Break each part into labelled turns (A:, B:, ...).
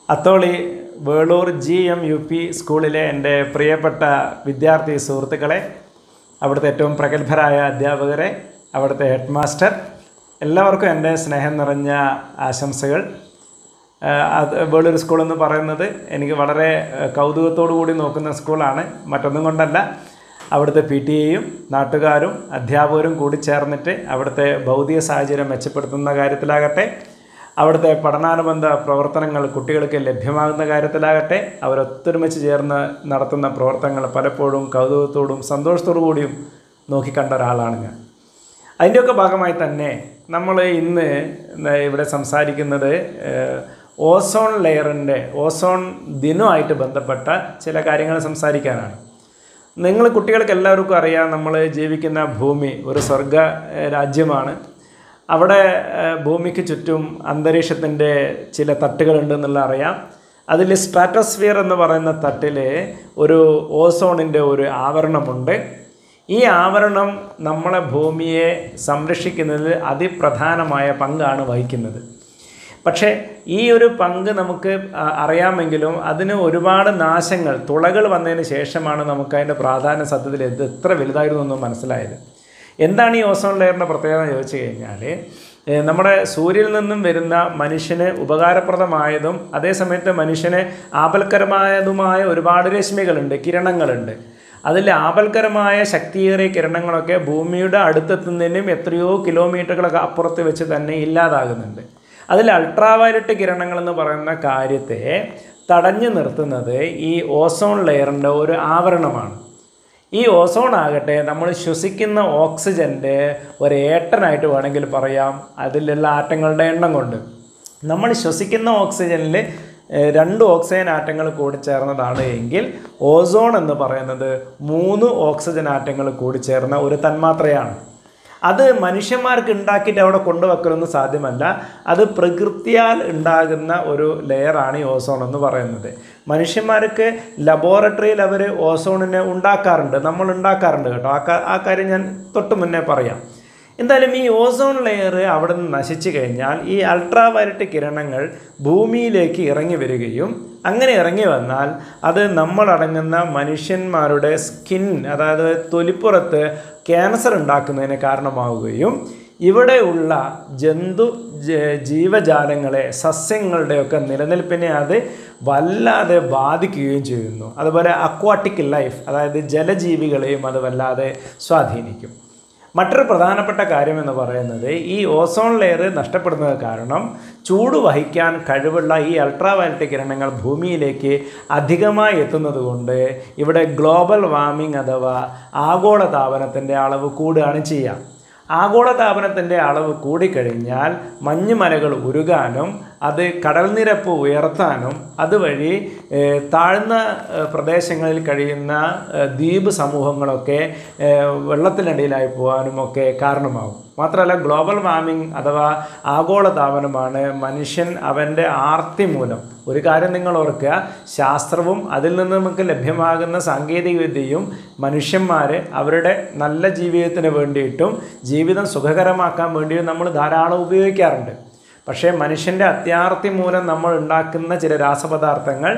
A: Atholi Velur GMUP സ്കൂളിലെ എൻ്റെ പ്രിയപ്പെട്ട വിദ്യാർത്ഥി സുഹൃത്തുക്കളെ, അവിടുത്തെ ഏറ്റവും പ്രഗത്ഭരായ അധ്യാപകരെ, അവിടുത്തെ ഹെഡ് മാസ്റ്റർ, എല്ലാവർക്കും എൻ്റെ സ്നേഹം നിറഞ്ഞ ആശംസകൾ. വേളൂർ സ്കൂളെന്ന് പറയുന്നത് എനിക്ക് വളരെ കൗതുകത്തോടു കൂടി നോക്കുന്ന സ്കൂളാണ്. മറ്റൊന്നും കൊണ്ടല്ല, അവിടുത്തെ PTA-യും നാട്ടുകാരും അധ്യാപകരും കൂടി ചേർന്നിട്ട് അവിടുത്തെ ഭൗതിക സാഹചര്യം മെച്ചപ്പെടുത്തുന്ന കാര്യത്തിലാകട്ടെ, അവിടുത്തെ പഠനാനുബന്ധ പ്രവർത്തനങ്ങൾ കുട്ടികൾക്ക് ലഭ്യമാകുന്ന കാര്യത്തിലാകട്ടെ, അവരൊത്തൊരുമിച്ച് ചേർന്ന് നടത്തുന്ന പ്രവർത്തനങ്ങൾ പലപ്പോഴും കൗതുകത്തോടും സന്തോഷത്തോടു കൂടിയും നോക്കിക്കണ്ട ഒരാളാണ് ഞാൻ. അതിൻ്റെയൊക്കെ ഭാഗമായി തന്നെ നമ്മൾ ഇന്ന് ഇവിടെ സംസാരിക്കുന്നത് ഓസോൺ ലെയറിൻ്റെ ഓസോൺ ദിനവുമായിട്ട് ബന്ധപ്പെട്ട ചില കാര്യങ്ങൾ സംസാരിക്കാനാണ്. നിങ്ങൾ കുട്ടികൾക്ക് എല്ലാവർക്കും അറിയാം, നമ്മൾ ജീവിക്കുന്ന ഭൂമി ഒരു സ്വർഗ രാജ്യമാണ്. അവിടെ ഭൂമിക്ക് ചുറ്റും അന്തരീക്ഷത്തിൻ്റെ ചില തട്ടുകളുണ്ടെന്നുള്ള അറിയാം. അതിൽ സ്ട്രാറ്റോസ്ഫിയർ എന്ന് പറയുന്ന തട്ടിൽ ഒരു ഓസോണിൻ്റെ ഒരു ആവരണമുണ്ട്. ഈ ആവരണം നമ്മളെ ഭൂമിയെ സംരക്ഷിക്കുന്നതിൽ അതിപ്രധാനമായ പങ്കാണ് വഹിക്കുന്നത്. പക്ഷേ ഈ ഒരു പങ്ക് നമുക്ക് അറിയാമെങ്കിലും അതിന് ഒരുപാട് നാശങ്ങൾ, തുളകൾ വന്നതിന് ശേഷമാണ് നമുക്ക് അതിൻ്റെ പ്രാധാന്യ സത്യത്തിൽ എത്ര വലുതായിരുന്നു എന്ന് മനസ്സിലായത്. എന്താണ് ഈ ഓസോൺ ലെയറിൻ്റെ പ്രത്യേകത എന്ന് ചോദിച്ചു കഴിഞ്ഞാൽ, നമ്മുടെ സൂര്യനിൽ നിന്നും വരുന്ന മനുഷ്യന് ഉപകാരപ്രദമായതും അതേസമയത്ത് മനുഷ്യന് ആപൽക്കരമായതുമായ ഒരുപാട് രശ്മികളുണ്ട്, കിരണങ്ങളുണ്ട്. അതിൽ ആപൽക്കരമായ ശക്തിയേറിയ കിരണങ്ങളൊക്കെ ഭൂമിയുടെ അടുത്തെത്തുന്നതിനും എത്രയോ കിലോമീറ്ററുകളൊക്കെ അപ്പുറത്ത് വെച്ച് തന്നെ ഇല്ലാതാകുന്നുണ്ട്. അതിൽ അൾട്രാവയലറ്റ് കിരണങ്ങളെന്ന് പറയുന്ന കാര്യത്തെ തടഞ്ഞു നിർത്തുന്നത് ഈ ഓസോൺ ലെയറിൻ്റെ ഒരു ആവരണമാണ്. ഈ ഓസോൺ ആകട്ടെ നമ്മൾ ശ്വസിക്കുന്ന ഓക്സിജൻ്റെ ഒരു ഏട്ടനായിട്ട് വേണമെങ്കിൽ പറയാം. അതിലുള്ള ആറ്റങ്ങളുടെ എണ്ണം കൊണ്ട് നമ്മൾ ശ്വസിക്കുന്ന ഓക്സിജനിൽ 2 ഓക്സിജൻ ആറ്റങ്ങൾ കൂടി ചേർന്നതാണ് എങ്കിൽ ഓസോൺ എന്ന് പറയുന്നത് 3 ഓക്സിജൻ ആറ്റങ്ങൾ കൂടി ചേർന്ന ഒരു തന്മാത്രയാണ്. അത് മനുഷ്യന്മാർക്ക് ഉണ്ടാക്കിയിട്ട് അവിടെ കൊണ്ടുവെക്കലൊന്നും സാധ്യമല്ല. അത് പ്രകൃതിയാൽ ഉണ്ടാകുന്ന ഒരു ലെയറാണ് ഈ ഓസോൺ എന്ന് പറയുന്നത്. മനുഷ്യന്മാർക്ക് ലബോറട്ടറിയിൽ അവർ ഓസോണിനെ ഉണ്ടാക്കാറുണ്ട്, നമ്മൾ ഉണ്ടാക്കാറുണ്ട് കേട്ടോ. ആ കാര്യം ഞാൻ തൊട്ട് മുന്നേ പറയാം. എന്തായാലും ഈ ഓസോൺ ലെയർ അവിടെ നിന്ന് നശിച്ചു കഴിഞ്ഞാൽ ഈ അൾട്രാവയലറ്റ് കിരണങ്ങൾ ഭൂമിയിലേക്ക് ഇറങ്ങി വരികയും അങ്ങനെ ഇറങ്ങി വന്നാൽ അത് നമ്മളടങ്ങുന്ന മനുഷ്യന്മാരുടെ സ്കിൻ, അതായത് തൊലിപ്പുറത്ത് ക്യാൻസർ ഉണ്ടാക്കുന്നതിന് കാരണമാവുകയും ഇവിടെയുള്ള ജീവജാലങ്ങളെ, സസ്യങ്ങളുടെയൊക്കെ നിലനിൽപ്പിനെ അത് വല്ലാതെ ബാധിക്കുകയും ചെയ്യുന്നു. അതുപോലെ അക്വാട്ടിക് ലൈഫ്, അതായത് ജലജീവികളെയും അത് വല്ലാതെ സ്വാധീനിക്കും. മറ്റൊരു പ്രധാനപ്പെട്ട കാര്യം എന്ന് പറയുന്നത്, ഈ ഓസോൺ ലെയർ നഷ്ടപ്പെടുന്നത് കാരണം ചൂട് വഹിക്കാൻ കഴിവുള്ള ഈ അൾട്രാവയലറ്റ് കിരണങ്ങൾ ഭൂമിയിലേക്ക് അധികമായി എത്തുന്നത് കൊണ്ട് ഇവിടെ ഗ്ലോബൽ വാർമിംഗ് അഥവാ ആഗോളതാപനത്തിൻ്റെ അളവ് കൂടുകയാണ് ചെയ്യുക. ആഗോളതാപനത്തിൻ്റെ അളവ് കൂടിക്കഴിഞ്ഞാൽ മഞ്ഞുമലകൾ ഉരുകാനും അത് കടൽനിരപ്പ് ഉയർത്താനും അതുവഴി താഴ്ന്ന പ്രദേശങ്ങളിൽ കഴിയുന്ന ദ്വീപ് സമൂഹങ്ങളൊക്കെ വെള്ളത്തിനടിയിലായി പോകാനും ഒക്കെ കാരണമാകും. മാത്രമല്ല, ഗ്ലോബൽ വാർമിംഗ് അഥവാ ആഗോളതാപനമാണ് മനുഷ്യൻ അവൻ്റെ ആർത്തി മൂലം. ഒരു കാര്യം നിങ്ങൾ ഓർക്കുക, ശാസ്ത്രവും അതിൽ നിന്ന് നമുക്ക് ലഭ്യമാകുന്ന സാങ്കേതികവിദ്യയും മനുഷ്യന്മാർ അവരുടെ നല്ല ജീവിതത്തിന് വേണ്ടിയിട്ടും ജീവിതം സുഖകരമാക്കാൻ വേണ്ടിയും നമ്മൾ ധാരാളം ഉപയോഗിക്കാറുണ്ട്. പക്ഷേ മനുഷ്യൻ്റെ അത്യാർത്തി മൂലം നമ്മൾ ഉണ്ടാക്കുന്ന ചില രാസപദാർത്ഥങ്ങൾ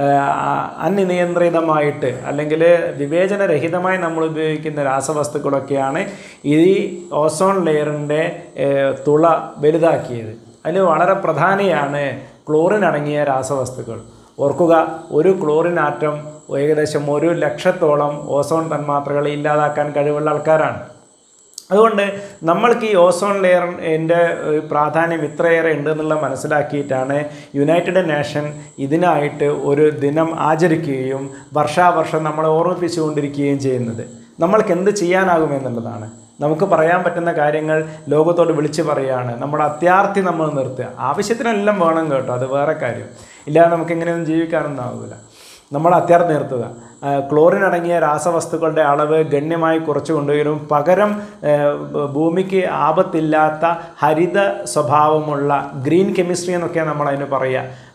A: അനിയന്ത്രിതമായിട്ട് അല്ലെങ്കിൽ വിവേചനരഹിതമായി നമ്മൾ ഉപയോഗിക്കുന്ന രാസവസ്തുക്കളൊക്കെയാണ് ഈ ഓസോൺ ലെയറിൻ്റെ തുള വലുതാക്കിയത്. അതിൽ വളരെ പ്രധാനിയാണ് ക്ലോറിൻ അടങ്ങിയ രാസവസ്തുക്കൾ. ഓർക്കുക, ഒരു ക്ലോറിൻ ആറ്റം ഏകദേശം 100,000-ഓളം ഓസോൺ തന്മാത്രകളെ ഇല്ലാതാക്കാൻ കഴിവുള്ള ആൾക്കാരാണ്. അതുകൊണ്ട് നമ്മൾക്ക് ഈ ഓസോൺ ലെയറിൻ്റെ പ്രാധാന്യം ഇത്രയേറെ ഉണ്ടെന്നുള്ള മനസ്സിലാക്കിയിട്ടാണ് യുണൈറ്റഡ് നേഷൻ ഇതിനായിട്ട് ഒരു ദിനം ആചരിക്കുകയും വർഷാവർഷം നമ്മളെ ഓർമ്മിപ്പിച്ചുകൊണ്ടിരിക്കുകയും ചെയ്യുന്നത്. നമ്മൾക്ക് എന്ത് ചെയ്യാനാകുമെന്നുള്ളതാണ്. നമുക്ക് പറയാൻ പറ്റുന്ന കാര്യങ്ങൾ ലോകത്തോട് വിളിച്ച് പറയുകയാണ്. നമ്മുടെ അത്യാർത്തി നമ്മൾ നിർത്തുക. ആവശ്യത്തിനെല്ലാം വേണം കേട്ടോ, അത് വേറെ കാര്യം. ഇല്ലാതെ നമുക്ക് എങ്ങനെയൊന്നും ജീവിക്കാനൊന്നും ആകില്ല. നമ്മൾ അത്യാർത്തി നിർത്തുക. ക്ലോറിൻ അടങ്ങിയ രാസവസ്തുക്കളുടെ അളവ് ഗണ്യമായി കുറച്ചു കൊണ്ടുവരും. പകരം ഭൂമിക്ക് ആപത്തില്ലാത്ത ഹരിത സ്വഭാവമുള്ള ഗ്രീൻ കെമിസ്ട്രി എന്നൊക്കെയാണ് നമ്മളതിന് പറയുക.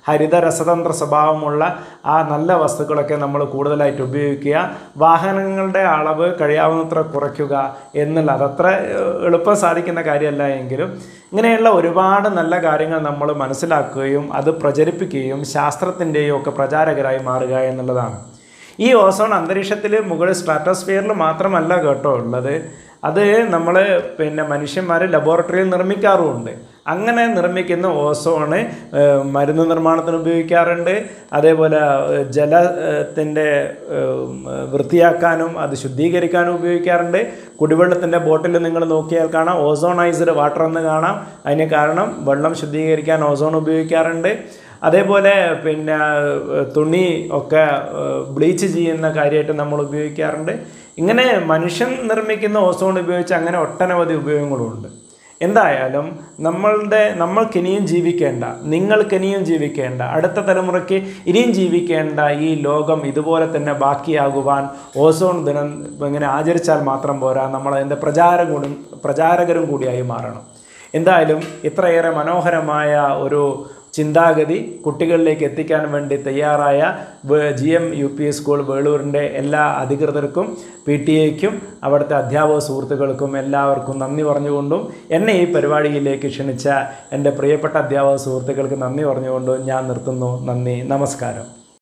A: ഹരിതരസതന്ത്ര സ്വഭാവമുള്ള ആ നല്ല വസ്തുക്കളൊക്കെ നമ്മൾ കൂടുതലായിട്ട് ഉപയോഗിക്കുക. വാഹനങ്ങളുടെ അളവ് കഴിയാവുന്നത്ര കുറയ്ക്കുക എന്നുള്ളത് അത്ര എളുപ്പം സാധിക്കുന്ന കാര്യമല്ല എങ്കിലും ഇങ്ങനെയുള്ള ഒരുപാട് നല്ല കാര്യങ്ങൾ നമ്മൾ മനസ്സിലാക്കുകയും അത് പ്രചരിപ്പിക്കുകയും ശാസ്ത്രത്തിൻ്റെയും ഒക്കെ പ്രചാരകരായി മാറുക എന്നുള്ളതാണ്. ഈ ഓസോൺ അന്തരീക്ഷത്തിൽ മുകളിൽ സ്ട്രാറ്റോസ്ഫിയറിൽ മാത്രമല്ല കേട്ടോ ഉള്ളത്, അത് നമ്മൾ മനുഷ്യന്മാർ ലബോറട്ടറിയിൽ നിർമ്മിക്കാറുമുണ്ട്. അങ്ങനെ നിർമ്മിക്കുന്ന ഓസോണ് മരുന്ന് നിർമ്മാണത്തിന് ഉപയോഗിക്കാറുണ്ട്. അതേപോലെ ജലത്തിൻ്റെ വൃത്തിയാക്കാനും അത് ശുദ്ധീകരിക്കാനും ഉപയോഗിക്കാറുണ്ട്. കുടിവെള്ളത്തിൻ്റെ ബോട്ടിൽ നിങ്ങൾ നോക്കിയാൽ കാണാം ഓസോണൈസ്ഡ് വാട്ടർ എന്ന് കാണാം. അതിന് കാരണം വെള്ളം ശുദ്ധീകരിക്കാൻ ഓസോൺ ഉപയോഗിക്കാറുണ്ട്. അതേപോലെ തുണി ഒക്കെ ബ്ലീച്ച് ചെയ്യുന്ന കാര്യമായിട്ട് നമ്മൾ ഉപയോഗിക്കാറുണ്ട്. ഇങ്ങനെ മനുഷ്യൻ നിർമ്മിക്കുന്ന ഓസോൺ ഉപയോഗിച്ച് അങ്ങനെ ഒട്ടനവധി ഉപയോഗങ്ങളുണ്ട്. എന്തായാലും നമ്മൾക്കിനിയും ജീവിക്കേണ്ട, നിങ്ങൾക്കിനിയും ജീവിക്കേണ്ട, അടുത്ത തലമുറയ്ക്ക് ഇനിയും ജീവിക്കേണ്ട ഈ ലോകം ഇതുപോലെ തന്നെ ബാക്കിയാകുവാൻ ഓസോൺ ദിനം ഇങ്ങനെ ആചരിച്ചാൽ മാത്രം പോരാ, നമ്മളതിൻ്റെ പ്രചാരകരും കൂടിയായി മാറണം. എന്തായാലും ഇത്രയേറെ മനോഹരമായ ഒരു ചിന്താഗതി കുട്ടികളിലേക്ക് എത്തിക്കാൻ വേണ്ടി തയ്യാറായ GMUPS സ്കൂൾ വേളൂരിൻ്റെ എല്ലാ അധികൃതർക്കും PTA-ക്കും അവിടുത്തെ അധ്യാപക സുഹൃത്തുക്കൾക്കും എല്ലാവർക്കും നന്ദി പറഞ്ഞുകൊണ്ടും എന്നെ ഈ പരിപാടിയിലേക്ക് ക്ഷണിച്ച എൻ്റെ പ്രിയപ്പെട്ട അധ്യാപക സുഹൃത്തുക്കൾക്ക് നന്ദി പറഞ്ഞുകൊണ്ടും ഞാൻ നിർത്തുന്നു. നന്ദി, നമസ്കാരം.